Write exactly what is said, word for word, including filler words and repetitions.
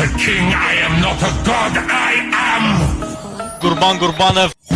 a king, I am not a god, I am! Gurban Gurbanev.